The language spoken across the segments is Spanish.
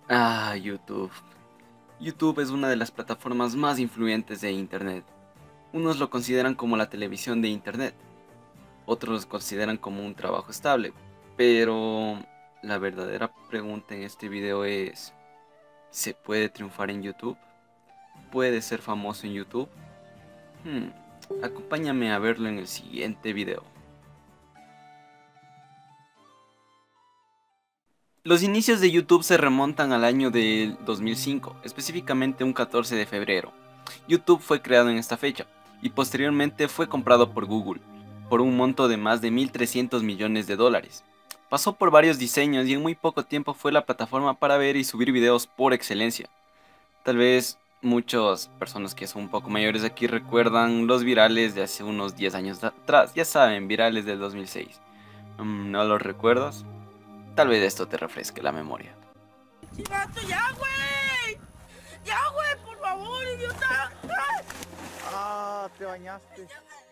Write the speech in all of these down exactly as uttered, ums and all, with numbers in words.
Ah, YouTube. YouTube es una de las plataformas más influyentes de Internet. Unos lo consideran como la televisión de Internet, otros lo consideran como un trabajo estable. Pero la verdadera pregunta en este video es, ¿se puede triunfar en YouTube? ¿Puede ser famoso en YouTube? Hmm, Acompáñame a verlo en el siguiente video. Los inicios de YouTube se remontan al año del dos mil cinco, específicamente un catorce de febrero. YouTube fue creado en esta fecha y posteriormente fue comprado por Google por un monto de más de mil trescientos millones de dólares. Pasó por varios diseños y en muy poco tiempo fue la plataforma para ver y subir videos por excelencia. Tal vez muchas personas que son un poco mayores aquí recuerdan los virales de hace unos diez años atrás, ya saben, virales del dos mil seis. Mm, ¿No los recuerdas? Tal vez esto te refresque la memoria. ¡Vato, ya, güey! ¡Ya, güey! ¡Por favor, idiota! Ah, te bañaste.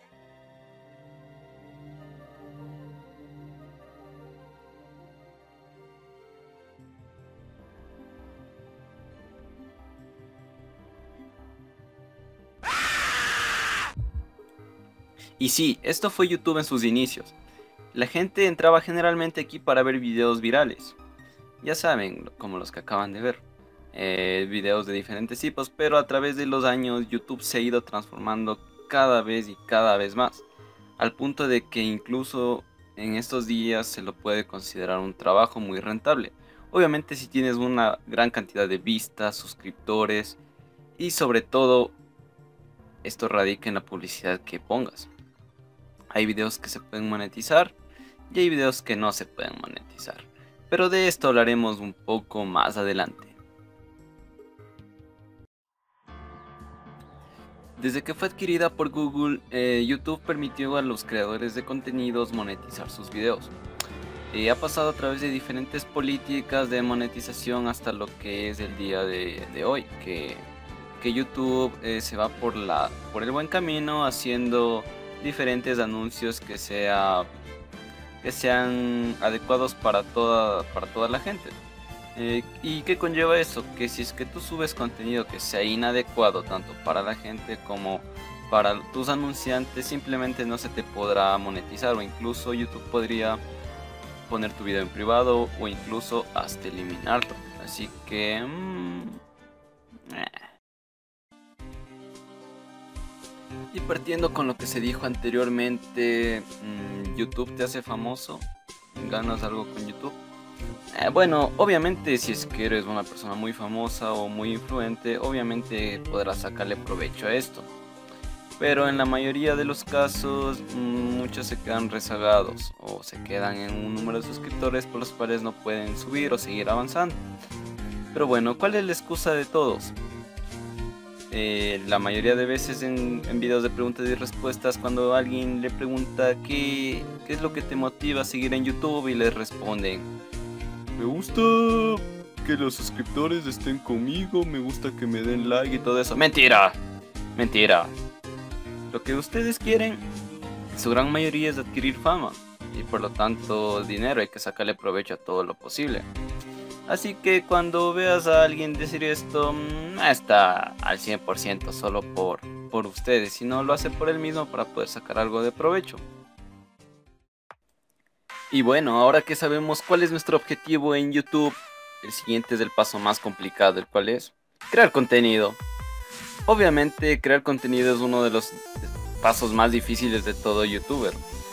Y sí, esto fue YouTube en sus inicios. La gente entraba generalmente aquí para ver videos virales. Ya saben, como los que acaban de ver. Eh, videos de diferentes tipos, pero a través de los años YouTube se ha ido transformando cada vez y cada vez más. Al punto de que incluso en estos días se lo puede considerar un trabajo muy rentable. Obviamente si tienes una gran cantidad de vistas, suscriptores y sobre todo esto radica en la publicidad que pongas. Hay videos que se pueden monetizar y hay videos que no se pueden monetizar. Pero de esto hablaremos un poco más adelante. Desde que fue adquirida por Google, eh, YouTube permitió a los creadores de contenidos monetizar sus videos. Eh, ha pasado a través de diferentes políticas de monetización hasta lo que es el día de, de hoy, que, que YouTube eh, se va por, la, por el buen camino haciendo diferentes anuncios que, sea, que sean adecuados para toda, para toda la gente. Eh, ¿Y qué conlleva eso? Que si es que tú subes contenido que sea inadecuado tanto para la gente como para tus anunciantes, simplemente no se te podrá monetizar, o incluso YouTube podría poner tu video en privado o incluso hasta eliminarlo. Así que... Mmm, eh. Y partiendo con lo que se dijo anteriormente, mmm, YouTube te hace famoso, ganas algo con YouTube. Eh, bueno, obviamente si es que eres una persona muy famosa o muy influente, obviamente podrás sacarle provecho a esto. Pero en la mayoría de los casos, mmm, muchos se quedan rezagados o se quedan en un número de suscriptores por los cuales no pueden subir o seguir avanzando. Pero bueno, ¿cuál es la excusa de todos? Eh, la mayoría de veces en, en videos de preguntas y respuestas, cuando alguien le pregunta qué, qué es lo que te motiva a seguir en YouTube, y les responden: me gusta que los suscriptores estén conmigo, me gusta que me den like y todo eso. Mentira, mentira. Lo que ustedes quieren, en su gran mayoría, es adquirir fama y por lo tanto dinero. Hay que sacarle provecho a todo lo posible. Así que cuando veas a alguien decir esto, no está al cien por ciento solo por, por ustedes, sino lo hace por él mismo para poder sacar algo de provecho. Y bueno, ahora que sabemos cuál es nuestro objetivo en YouTube, el siguiente es el paso más complicado, el cual es crear contenido. Obviamente crear contenido es uno de los pasos más difíciles de todo youtuber,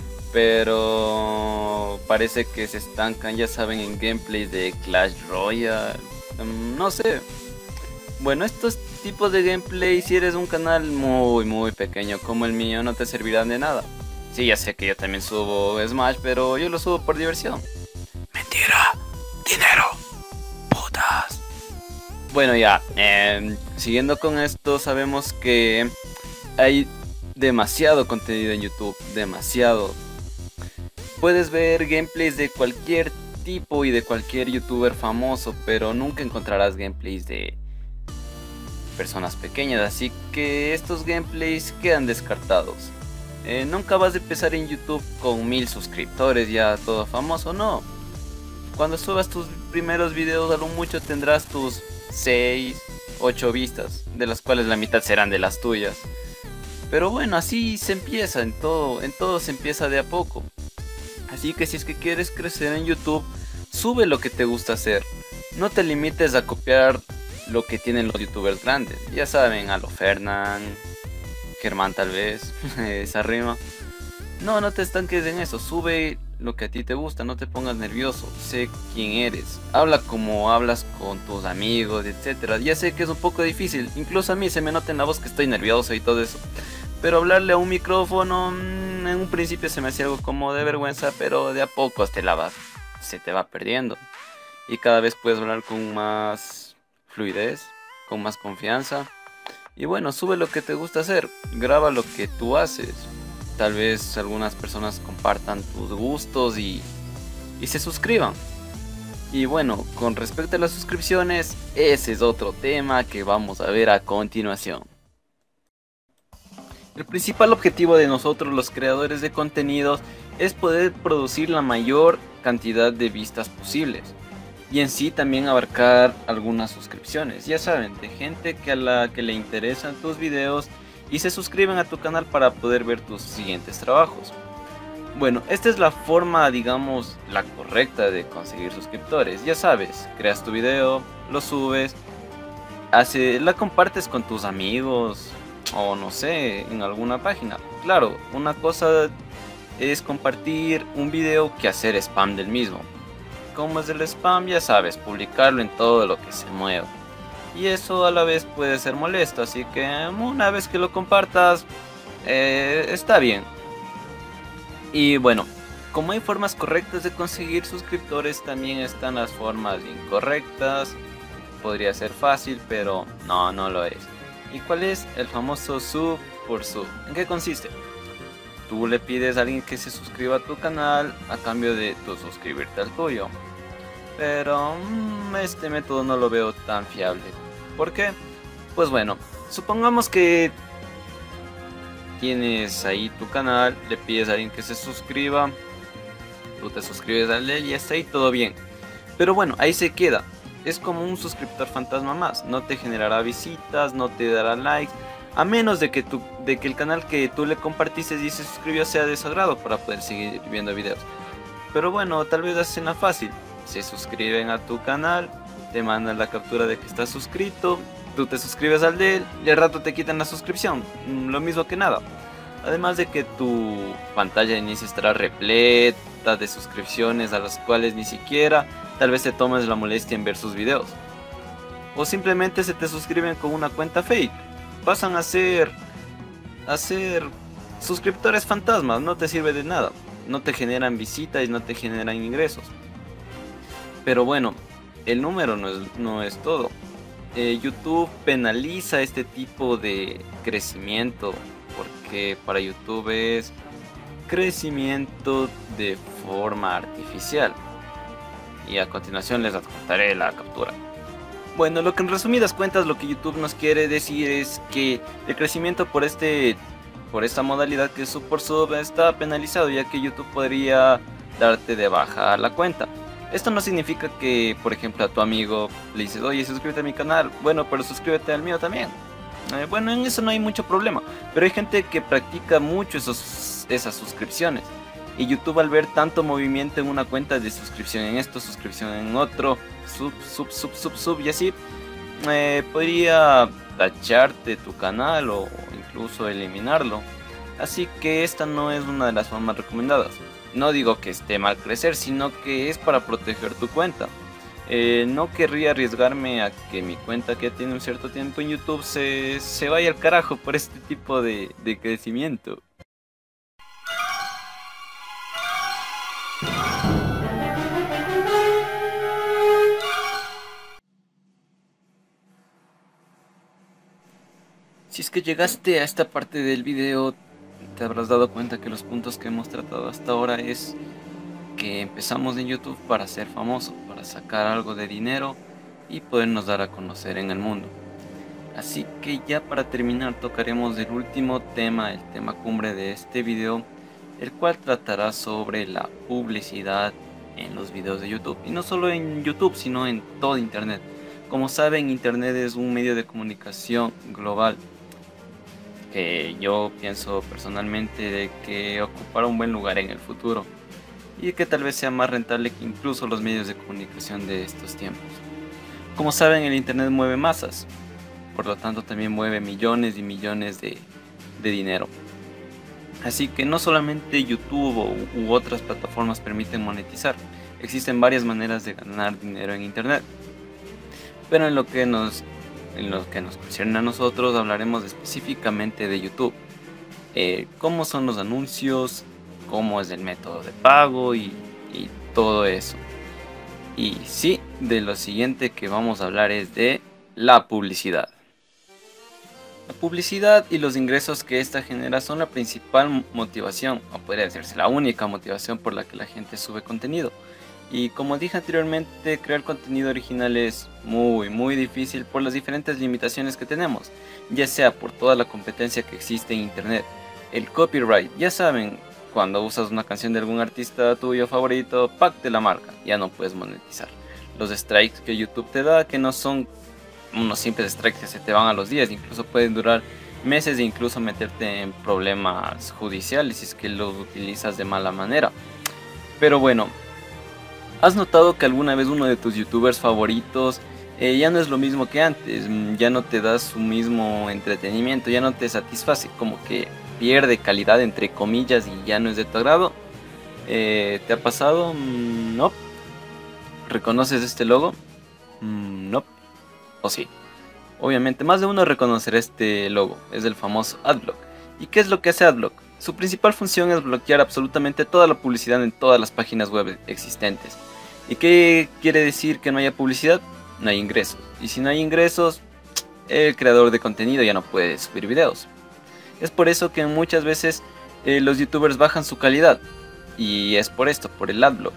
pero parece que se estancan, ya saben, en gameplays de Clash Royale, no sé. Bueno, estos tipos de gameplays, si eres un canal muy muy pequeño como el mío, no te servirán de nada. Sí, ya sé que yo también subo Smash, pero yo lo subo por diversión. Mentira, dinero, putas. Bueno, ya, eh, siguiendo con esto, sabemos que hay demasiado contenido en YouTube, demasiado. Puedes ver gameplays de cualquier tipo y de cualquier youtuber famoso, pero nunca encontrarás gameplays de personas pequeñas, así que estos gameplays quedan descartados. Eh, nunca vas a empezar en YouTube con mil suscriptores, ya todo famoso, no. Cuando subas tus primeros videos a lo mucho tendrás tus seis, ocho vistas, de las cuales la mitad serán de las tuyas. Pero bueno, así se empieza, en todo, en todo se empieza de a poco. Así que si es que quieres crecer en YouTube, sube lo que te gusta hacer. No te limites a copiar lo que tienen los youtubers grandes. Ya saben, a lo Fernán, Germán tal vez, esa rima. No, no te estanques en eso, sube lo que a ti te gusta, no te pongas nervioso, sé quién eres, habla como hablas con tus amigos, etcétera. Ya sé que es un poco difícil, incluso a mí se me nota en la voz que estoy nervioso y todo eso. Pero hablarle a un micrófono, mmm, en un principio se me hacía algo como de vergüenza, pero de a poco te la vas, se te va perdiendo. Y cada vez puedes hablar con más fluidez, con más confianza. Y bueno, sube lo que te gusta hacer, graba lo que tú haces. Tal vez algunas personas compartan tus gustos y, y se suscriban. Y bueno, con respecto a las suscripciones, ese es otro tema que vamos a ver a continuación. El principal objetivo de nosotros los creadores de contenidos es poder producir la mayor cantidad de vistas posibles. Y en sí también abarcar algunas suscripciones, ya saben, de gente que a la que le interesan tus videos y se suscriben a tu canal para poder ver tus siguientes trabajos. Bueno, esta es la forma, digamos, la correcta de conseguir suscriptores. Ya sabes, creas tu video, lo subes, hace, la compartes con tus amigos o no sé, en alguna página. Claro, una cosa es compartir un video que hacer spam del mismo. Como es el spam, ya sabes, publicarlo en todo lo que se mueva. Y eso a la vez puede ser molesto, así que una vez que lo compartas, eh, está bien. Y bueno, como hay formas correctas de conseguir suscriptores, también están las formas incorrectas. Podría ser fácil, pero no, no lo es. ¿Y cuál es? El famoso sub por sub. ¿En qué consiste? Tú le pides a alguien que se suscriba a tu canal a cambio de tu suscribirte al tuyo. Pero mmm, este método no lo veo tan fiable. ¿Por qué? Pues bueno, supongamos que tienes ahí tu canal, le pides a alguien que se suscriba, tú te suscribes a él y está ahí todo bien. Pero bueno, ahí se queda. Es como un suscriptor fantasma más. No te generará visitas, no te dará likes. A menos de que, tu, de que el canal que tú le compartiste y se suscribió sea de su agrado para poder seguir viendo videos. Pero bueno, tal vez hacen la fácil. Se suscriben a tu canal, te mandan la captura de que estás suscrito, tú te suscribes al de él y al rato te quitan la suscripción. Lo mismo que nada. Además de que tu pantalla de inicio estará repleta de suscripciones a las cuales ni siquiera tal vez te tomes la molestia en ver sus videos. O simplemente se te suscriben con una cuenta fake. Pasan a ser, a ser suscriptores fantasmas, no te sirve de nada. No te generan visitas y no te generan ingresos. Pero bueno, el número no es, no es todo. Eh, YouTube penaliza este tipo de crecimiento porque para YouTube es crecimiento de forma artificial. Y a continuación les adjuntaré la captura. Bueno, lo que en resumidas cuentas lo que YouTube nos quiere decir es que el crecimiento por este por esta modalidad que es sub por sub está penalizado, ya que YouTube podría darte de baja la cuenta. Esto no significa que, por ejemplo, a tu amigo le dices, oye, suscríbete a mi canal, bueno, pero suscríbete al mío también. Eh, bueno, en eso no hay mucho problema, pero hay gente que practica mucho esos, esas suscripciones. Y YouTube, al ver tanto movimiento en una cuenta de suscripción en esto, suscripción en otro, sub, sub, sub, sub, sub y así, eh, podría tacharte tu canal o incluso eliminarlo. Así que esta no es una de las formas recomendadas. No digo que esté mal crecer, sino que es para proteger tu cuenta. Eh, no querría arriesgarme a que mi cuenta, que tiene un cierto tiempo en YouTube, se, se vaya al carajo por este tipo de, de crecimiento. Si es que llegaste a esta parte del video, te habrás dado cuenta que los puntos que hemos tratado hasta ahora es que empezamos en YouTube para ser famosos, para sacar algo de dinero y podernos dar a conocer en el mundo. Así que ya para terminar tocaremos el último tema, el tema cumbre de este video, el cual tratará sobre la publicidad en los videos de YouTube. Y no solo en YouTube, sino en todo Internet. Como saben, Internet es un medio de comunicación global que yo pienso personalmente de que ocupará un buen lugar en el futuro y que tal vez sea más rentable que incluso los medios de comunicación de estos tiempos. Como saben, el Internet mueve masas, por lo tanto también mueve millones y millones de, de dinero. Así que no solamente YouTube u, u otras plataformas permiten monetizar, existen varias maneras de ganar dinero en Internet. Pero en lo que nos, en lo que nos concierne a nosotros hablaremos específicamente de YouTube. Eh, cómo son los anuncios, cómo es el método de pago y, y todo eso. Y sí, de lo siguiente que vamos a hablar es de la publicidad. La publicidad y los ingresos que esta genera son la principal motivación, o podría decirse la única motivación por la que la gente sube contenido. Y como dije anteriormente, crear contenido original es muy muy difícil por las diferentes limitaciones que tenemos, ya sea por toda la competencia que existe en internet, el copyright, ya saben, cuando usas una canción de algún artista tuyo favorito, pack de la marca, ya no puedes monetizar. Los strikes que YouTube te da, que no son unos simples strikes que se te van a los días, incluso pueden durar meses e incluso meterte en problemas judiciales si es que los utilizas de mala manera. Pero bueno, ¿has notado que alguna vez uno de tus youtubers favoritos eh, ya no es lo mismo que antes? Ya no te da su mismo entretenimiento, ya no te satisface, como que pierde calidad entre comillas y ya no es de tu agrado. Eh, ¿Te ha pasado? No. ¿Reconoces este logo? No. ¿O sí? Obviamente más de uno reconocerá este logo, es el famoso Adblock. ¿Y qué es lo que hace Adblock? Su principal función es bloquear absolutamente toda la publicidad en todas las páginas web existentes. ¿Y qué quiere decir que no haya publicidad? No hay ingresos. Y si no hay ingresos, el creador de contenido ya no puede subir videos. Es por eso que muchas veces eh, los youtubers bajan su calidad. Y es por esto, por el Adblock.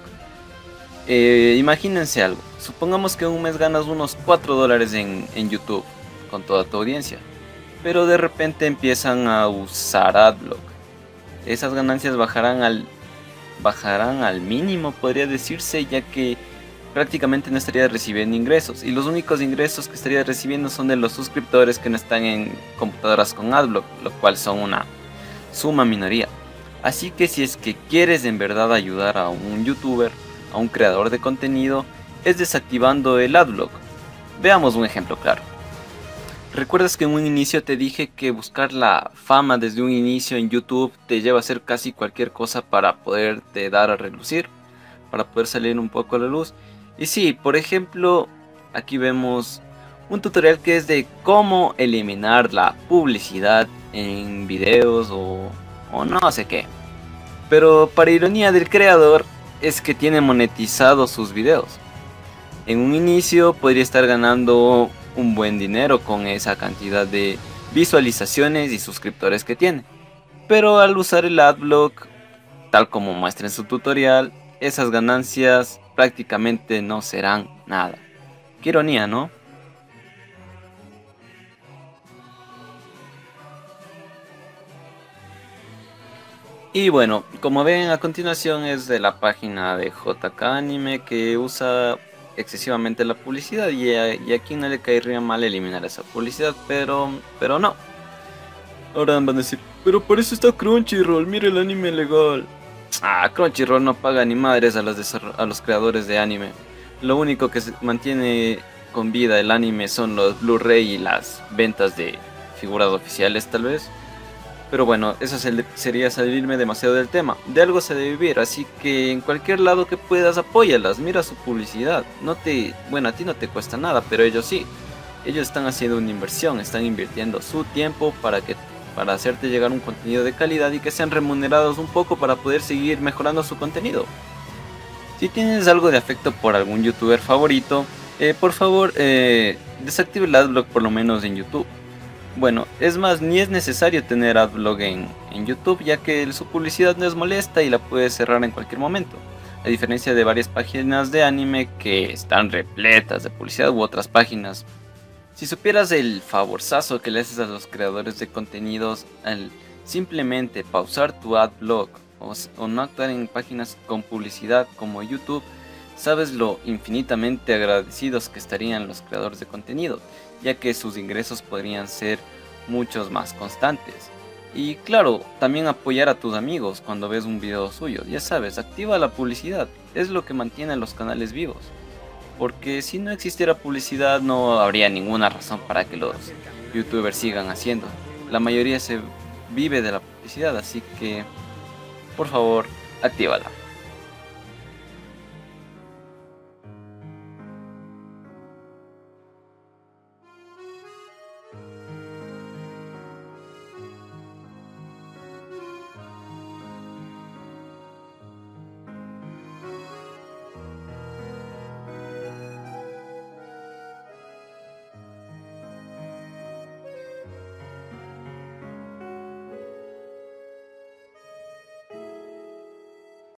Eh, imagínense algo. Supongamos que en un mes ganas unos cuatro dólares en, en YouTube con toda tu audiencia. Pero de repente empiezan a usar Adblock. Esas ganancias bajarán al, bajarán al mínimo, podría decirse, ya que prácticamente no estarías recibiendo ingresos. Y los únicos ingresos que estarías recibiendo son de los suscriptores que no están en computadoras con Adblock, lo cual son una suma minoría. Así que si es que quieres en verdad ayudar a un youtuber, a un creador de contenido, es desactivando el Adblock. Veamos un ejemplo claro. ¿Recuerdas que en un inicio te dije que buscar la fama desde un inicio en YouTube te lleva a hacer casi cualquier cosa para poderte dar a relucir? Para poder salir un poco a la luz. Y sí, por ejemplo, aquí vemos un tutorial que es de cómo eliminar la publicidad en videos o, o no sé qué. Pero para ironía del creador es que tiene monetizados sus videos. En un inicio podría estar ganando un buen dinero con esa cantidad de visualizaciones y suscriptores que tiene, pero al usar el Adblock, tal como muestra en su tutorial, esas ganancias prácticamente no serán nada. Qué ironía, ¿no? Y bueno, como ven a continuación es de la página de J K Anime, que usa excesivamente la publicidad y a, y a quien no le caería mal eliminar esa publicidad, pero pero no. Ahora van a decir, pero por eso está Crunchyroll, mira el anime legal. Ah, Crunchyroll no paga ni madres a los, a los creadores de anime. Lo único que se mantiene con vida el anime son los Blu-ray y las ventas de figuras oficiales tal vez. Pero bueno, eso sería salirme demasiado del tema. De algo se debe vivir, así que en cualquier lado que puedas apóyalas, mira su publicidad. No te, bueno, a ti no te cuesta nada, pero ellos sí. Ellos están haciendo una inversión, están invirtiendo su tiempo para que para hacerte llegar un contenido de calidad y que sean remunerados un poco para poder seguir mejorando su contenido. Si tienes algo de afecto por algún youtuber favorito, eh, por favor, eh, desactive el Adblock por lo menos en YouTube. Bueno, es más, ni es necesario tener Adblock en, en YouTube, ya que su publicidad no es molesta y la puedes cerrar en cualquier momento. A diferencia de varias páginas de anime que están repletas de publicidad u otras páginas. Si supieras el favorzazo que le haces a los creadores de contenidos al simplemente pausar tu Adblock o, o no actuar en páginas con publicidad como YouTube, sabes lo infinitamente agradecidos que estarían los creadores de contenido, ya que sus ingresos podrían ser muchos más constantes. Y claro, también apoyar a tus amigos cuando ves un video suyo. Ya sabes, activa la publicidad, es lo que mantiene a los canales vivos. Porque si no existiera publicidad no habría ninguna razón para que los youtubers sigan haciendo. La mayoría se vive de la publicidad, así que por favor, actívala.